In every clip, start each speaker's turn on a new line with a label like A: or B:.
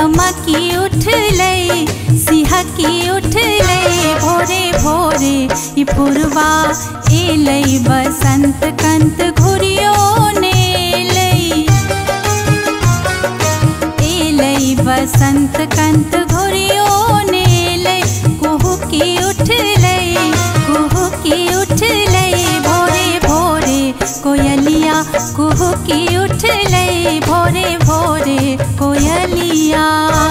A: गमकी उठलै सिहकी उठलै भोरे भोरे ई पुरवा एलै बसंत कंत घुरियो नेलै एलै बसंत कंत घुरियो नेलै कुहुकी उठलै भोरे भोरे कोयलिया कुहुकी उठलै भोरे भोरे कोयलिया।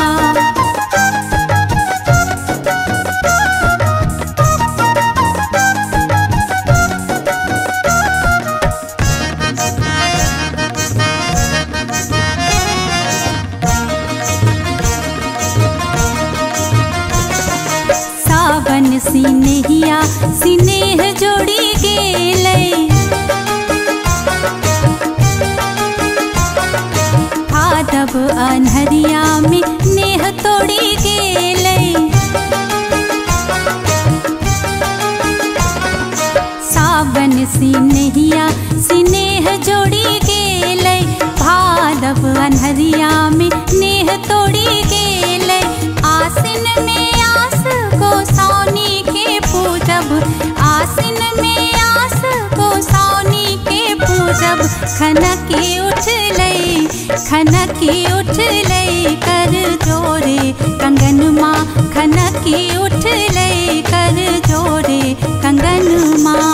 A: सावन सिनेहिया सिनेह जोड़ी गेलै भादव अन्हरिया में नेह तोड़ी गेलै सावन सिनेहिया सिनेह जोड़ी गेलै भादव अन्हरिया में नेह तोड़ी गेलै आसिन में आस को सावनी के पूजब आसिन में आस को सावनी के पूजब खनकी उठलै कर जोरे कंगन माँ खनकी उठलै कर जोरे कंगन माँ।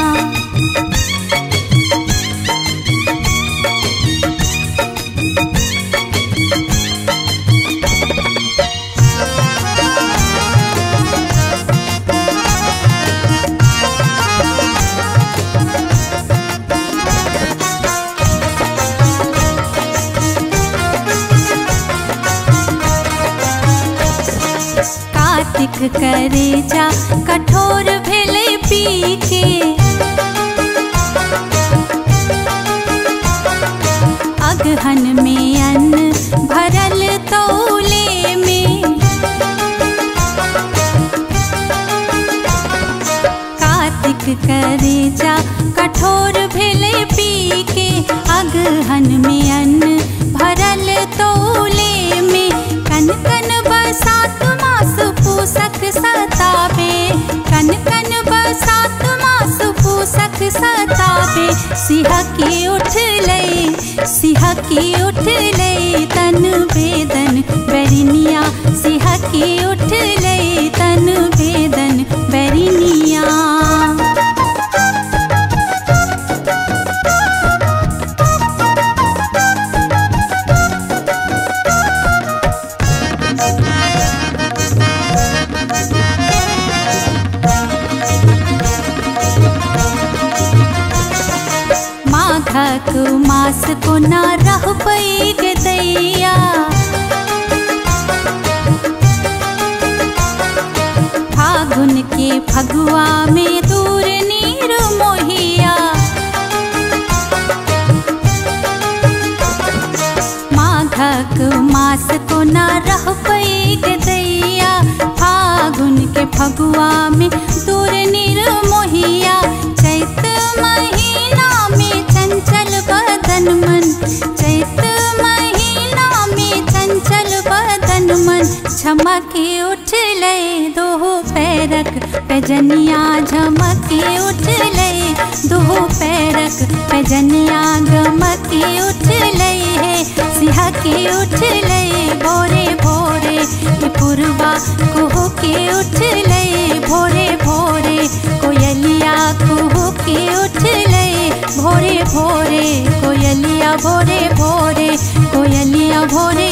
A: कार्तिक करेजा कठोर भेलै पी के अगहन में अन्न भरल तौले में कार्तिक करेजा कठोर भेलै पी के अगहन में अन्न भरल तौले में कन कन बरसात मास पूसक सतावे कन कन बरसात मास पूसक सतावे सिहकी उठलै तन बेदन बैरिनिया सिहकी उठलै तन बेदन बैरिनिया। माघक मास को ना रह पैग दैया फागुन के फगुआ में दूर नीर मोहिया माघक मास को ना रह पैग दैया फागुन के फगुआ में दूर नीर मोहिया चैत महीना में चंचल बदन मन चैत महीना में चंचल बदन मन झमकी उठलै दोहो पैरक पैजनिया झमकी उठलै दोहो पैरक पैजनिया गमकी उठलै है सिहकी उठलै भोरे भोरे पुरवा कुहुकी उठलै भोरे भोरे कोयलिया कुहुकी उठलै भोरे भोरे कोयलिया भोरे भोरे कोयलिया भोरे